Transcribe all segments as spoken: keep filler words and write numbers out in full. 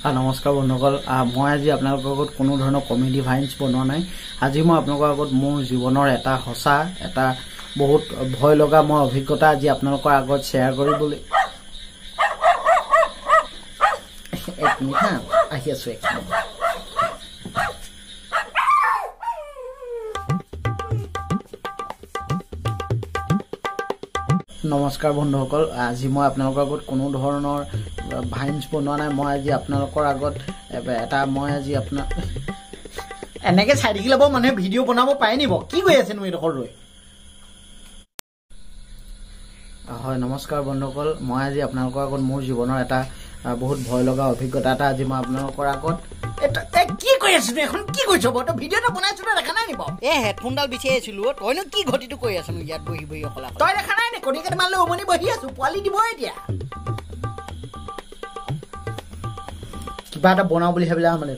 नमस्कार बंधुসকল मैं आज आपलोक कोनो धरण कमेडी भाइन्स बनवा ना आज मैं आपलोक मोर जीवनर एटा हसा एटा बहुत भय लगा मैं अभिज्ञता आज आपलोक आगत शेयर करिबोले एक मिनिट हाँ आहि आछो एक मिनिट नमस्कार बंधुসকল आज मैं आपलोक आगत कोनो धৰণৰ भाइन्स बनवा ना मैं आज आपलोकर आगत एटा मैं आज अपना एनेके चाइ देखि लबो माने भिडिओ बनाबो पाइ निबो की गय আছে नु एडखर रय হয় नमस्कार बंधुসকল मैं आज आपलोकर आगत मोर जीवनर एटा बहुत भय लगा अभिज्ञता एटा आज मैं आपलोकर आगत एटा की कय আছে এখন কি কইছ বটো ভিডিওটা বনাইছ না দেখা নাই নিবো এ হেডফোনডাল বিছাই আছিলো তইনো কি ঘটিটো কই আছ ইয়াত বহি বহি অকলা তই দেখা নাই নে কোনি কেনে মানলে ওমনি বহি আছো পোৱালি দিব এতিয়া किबा बनाओ বুলি ভাবিলা মানে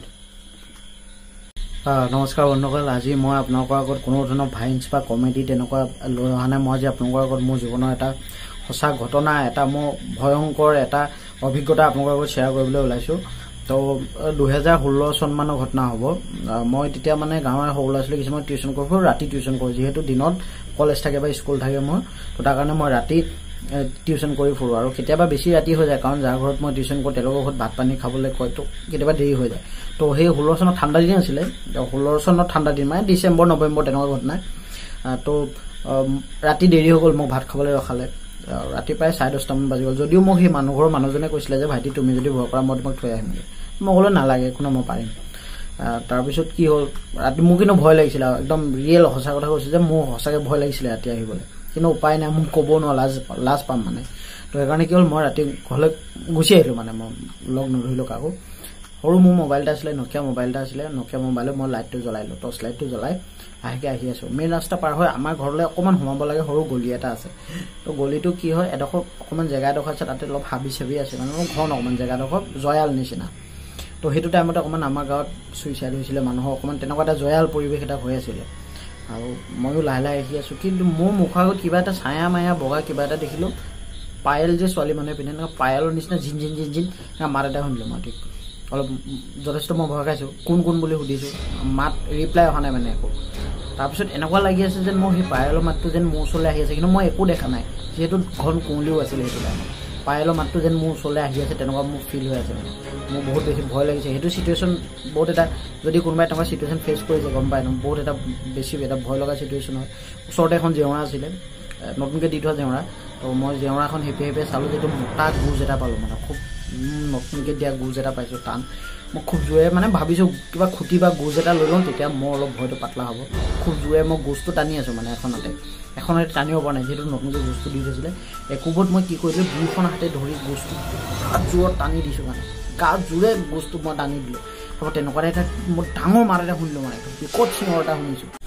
नमस्कार बंधुসকল आज मैं आपलोकर आगत कोनो धৰণৰ भाइन्स बा कमेडी तेनका লৈ অহা নাই মই আজি आपलोकर आगत मोर जीवনৰ এটা হসা ঘটনা এটা মই ভয়ংকৰ এটা অভিজ্ঞতা आपलोकर आगत शेयर কৰিবলৈ ওলাইছো तो দুই হাজাৰ ষোল্ল সন মানৰ ঘটনা হ'ব মই তেতিয়া মানে গাঁৱৰ হল আছিল কিছুমান টিউচন কৰোঁ ৰাতি টিউচন কৰোঁ যেহেতু দিনত কলেজ থাকে বা স্কুল থাকে মই তো তাৰ কাৰণে মই ৰাতি টিউচন কৰি ফুৰো আৰু কেতিয়াবা বেছি ৰাতি হৈ যায় কাৰণ যাৰ ঘৰত মই টিউচন কৰো তেওঁলোকৰ ঘৰত ভাত পানী খাবলৈ কয় তো কেতিয়াবা দেৰি হৈ যায় তো সেই ষোল্ল চনৰ ঠাণ্ডা দিন আছিল ষোল্ল চনৰ ঠাণ্ডা দিন মানে ডিসেম্বৰ নৱেম্বৰ তেনেকুৱা ঘটনা তো ৰাতি দেৰি হৈ গ'ল মোক ভাত খাবলৈ ৰখালে ৰাতি প্ৰায় চাৰে দহটা মান বাজি গ'ল যদিও মোক সেই মানুহঘৰৰ মানুহজনে কৈছিলে যে ভাইটি তুমি যদি ভয় কৰা মই তোমাক থৈ আহিম মই ক'লো নালাগে কোনো মই পাৰিম তাৰ পিছত কি হ'ল ৰাতি মোক কিন্তু ভয় লাগিছিল একদম ৰিয়েল সঁচা কথা কৈছো যে মোৰ সঁচাকে ভয় লাগিছিল ৰাতি আহিবলৈ কিন্তু উপায় নাই মোক ক'ব ন লাজ লাজ পাম মানে তো সেইকাৰণে কি হ'ল মই ৰাতি ঘৰলৈ গুচি আহিলো মানে মই লগ নধৰিলো কাকো সৰু মোৰ মোবাইলটা আছিলে নকিয়া মোবাইলটা আছিলে নকিয়া মোবাইলত মই লাইটটো জ্বলাইলো টৰ্চ লাইটটো জ্বলাই আহিকে আহি আছো মেইন ৰাস্তা পাৰ হৈ আমাৰ ঘৰলৈ অকমান সোমাব লাগে সৰু গলি এটা আছে তো গলিটো কি হয় এডোখৰ অকমান জেগা এডোখৰ আছে তাতে অলপ হাবি চাবি আছে মানে ঘৰ অকমান জেগা এডোখৰ জয়াল নিচিনা তো সেইটো টাইমতে অকমান আমাৰ গাঁৱত সুইচাইড হৈছিলে মানুহৰ অকমান তেনেকুৱা এটা জয়াল পৰিৱেশ এটা হৈ আছিল আৰু ময়ো লাহে লাহে আহি আছো কিন্তু মোৰ মুখৰ আগত কিবা এটা ছায়া মায়া বগা কিবা এটা দেখিলো পায়েল যে ছোৱালী মানুহে পিন্ধে না পায়েলৰ নিচিনা জিন জিন জিন জিন মাত এটা শুনিলো মই ঠিক অলপ যথেষ্ট মই ভয় খাইছো কোন কোন বুলি সুধিছো মাত ৰিপ্লাই অহা নাই মানে একো তাৰপিছত এনেকুৱা লাগি আছে যেন মই সেই পায়েলৰ মাতটো যেন মোৰ ওচৰলৈ আহি আছে কিন্তু মই একো দেখা নাই যেহেতু ঘন কুঁৱলীও আছিল সেইটো টাইমত পায়েলৰ মাতটো যেন মোৰ ওচৰলৈ আহি আছে তেনেকুৱা মোৰ ফিল হৈ আছে মানে মোৰ বহুত বেছি ভয় লাগিছে সেইটো সিচুৱেশ্যন বহুত এটা যদি কোনোবাই তেনেকুৱা সিচুৱেশ্যন ফেচ কৰিছে গম পায় ন বহুত এটা বেছি এটা ভয় লগা সিচুৱেশ্যন হয় ওচৰতে এখন জেওৰা আছিলে নতুনকৈ দি থোৱা জেওৰা তো মই জেওৰাখন হেপি হেপি চালোঁ যিটো মোটা গুজ এটা পালোঁ মানে খুব নতুনকৈ দিয়া গুজ এটা পাইছোঁ টান মই খুব জোৰে মানে ভাবিছোঁ কিবা খুঁটি বা গুজ এটা লৈ লওঁ তেতিয়া মোৰ অলপ ভয়টো পাতলা হ'ব খুব জোৰে মই গুজটো টানি আছোঁ মানে এখনতে এখনতে টানিব পৰা নাই যিহেতু নতুনকৈ গুজটো দি থৈছিলে একোবত মই কি কৰিলোঁ দুইখন হাতে ধৰি গুজটো গাত জোৰত টানি দিছোঁ মানে গাত জোৰে গুজটো মই টানি দিলোঁ আকৌ তেনেকুৱা এটা মোৰ ডাঙৰ মাত এটা শুনিলোঁ মানে বিকট চিঞৰ এটা শুনিছোঁ